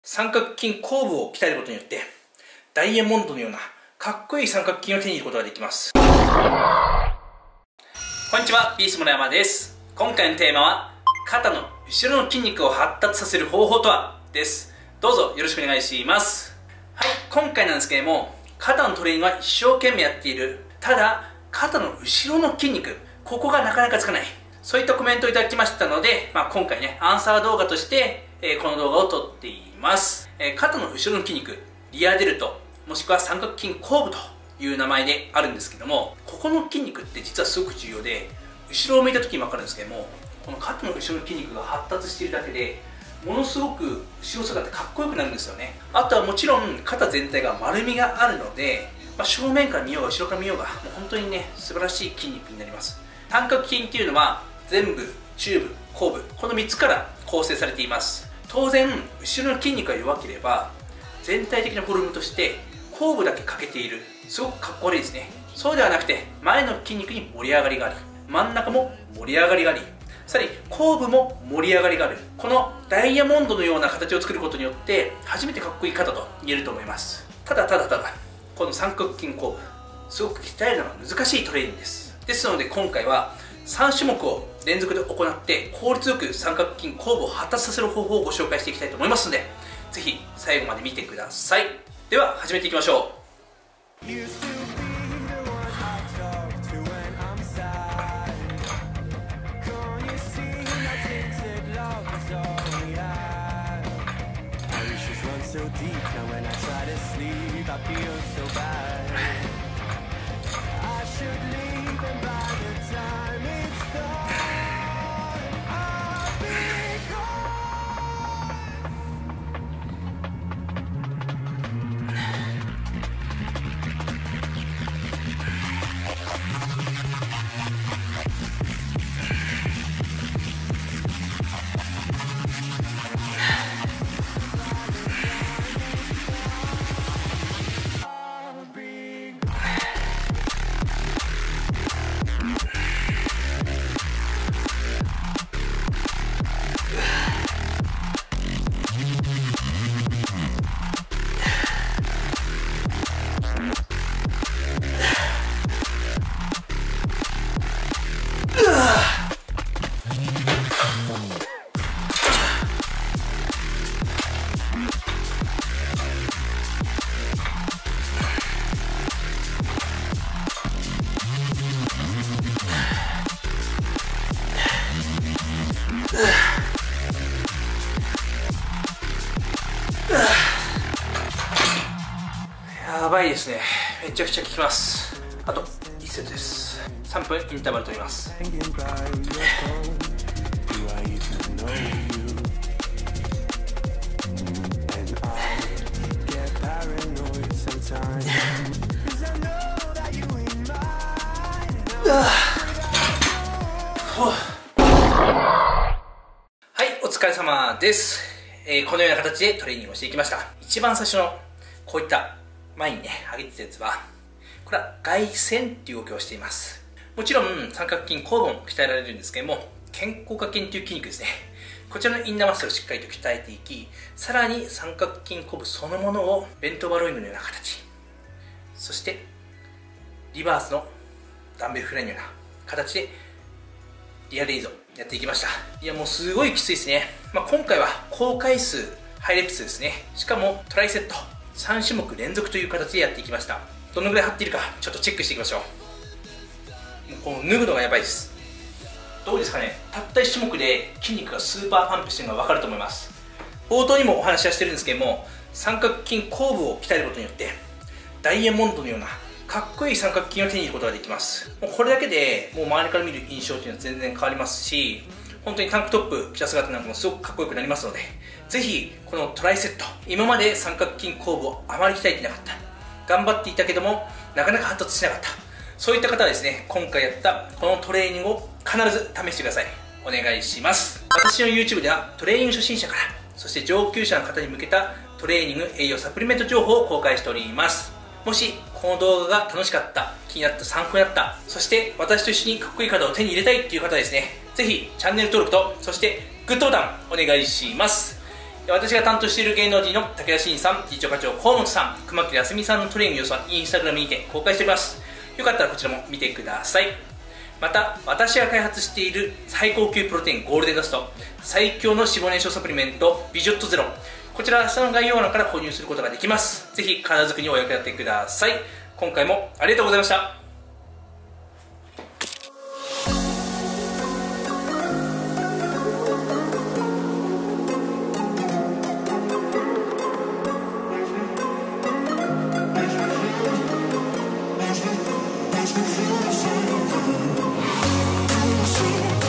三角筋後部を鍛えることによってダイヤモンドのようなかっこいい三角筋を手に入れることができます。こんにちは、ピース村山です。今回のテーマは肩の後ろの筋肉を発達させる方法とはです。どうぞよろしくお願いします。はい、今回なんですけれども、肩のトレーニングは一生懸命やっている。ただ肩の後ろの筋肉、ここがなかなかつかない、そういったコメントをいただきましたので、今回ねアンサー動画として、この動画を撮っています。肩の後ろの筋肉、リアデルトもしくは三角筋後部という名前であるんですけども、ここの筋肉って実はすごく重要で、後ろを向いた時に分かるんですけども、この肩の後ろの筋肉が発達しているだけでものすごく後ろ姿かっこよくなるんですよね。あとはもちろん肩全体が丸みがあるので、正面から見ようが後ろから見ようがもう本当にね素晴らしい筋肉になります。三角筋っていうのは前部、中部、後部、この3つから構成されています。当然後ろの筋肉が弱ければ全体的なフォルムとして後部だけ欠けている、すごくかっこ悪いですね。そうではなくて前の筋肉に盛り上がりがあり、真ん中も盛り上がりがあり、さらに後部も盛り上がりがある、このダイヤモンドのような形を作ることによって初めてかっこいい肩と言えると思います。ただこの三角筋後部、すごく鍛えるのが難しいトレーニングです。ですので今回は3種目を連続で行って効率よく三角筋後部を発達させる方法をご紹介していきたいと思いますので、ぜひ最後まで見てください。では始めていきましょう。やばいですね。めちゃくちゃ効きます。あと1セットです。3分インターバル取ります。はい、お疲れ様です。このような形でトレーニングをしていきました。一番最初のこういった前にね上げてたやつは、これは外旋っていう動きをしています。もちろん三角筋後部も鍛えられるんですけども、肩甲下筋という筋肉ですね、こちらのインナーマッスルをしっかりと鍛えていき、さらに三角筋後部そのものをベントバロインのような形、そしてリバースのダンベルフライのような形でリアレイズをやっていきました。いやもうすごいきついですね。今回は高回数ハイレプスですね。しかもトライセット3種目連続という形でやっていきました。どのぐらい張っているかちょっとチェックしていきましょう。もうこの脱ぐのがやばいです。どうですかね、たった1種目で筋肉がスーパーパンプしているのが分かると思います。冒頭にもお話はしてるんですけども、三角筋後部を鍛えることによってダイヤモンドのようなかっこいい三角筋を手に入れることができます。もうこれだけでもう周りから見る印象というのは全然変わりますし、本当にタンクトップ着た姿なんかもすごくかっこよくなりますので、ぜひこのトライセット、今まで三角筋後部をあまり鍛えていなかった、頑張っていたけどもなかなか発達しなかった、そういった方はですね、今回やったこのトレーニングを必ず試してください。お願いします。私の YouTube ではトレーニング初心者からそして上級者の方に向けたトレーニング栄養サプリメント情報を公開しております。もしこの動画が楽しかった、気になった、参考になった、そして私と一緒にかっこいい体を手に入れたいっていう方はですね、ぜひチャンネル登録とそしてグッドボタンお願いします。 私が担当している芸能人の武田真さん、理事長課長河本さん、熊木康美さんのトレーニング様子はインスタグラムにて公開しております。よかったらこちらも見てください。また、私が開発している最高級プロテインゴールデンダスト、最強の脂肪燃焼サプリメントビジョットゼロ、こちら下の概要欄から購入することができます。ぜひ体作りにお役立てください。今回もありがとうございました。 Feel the same.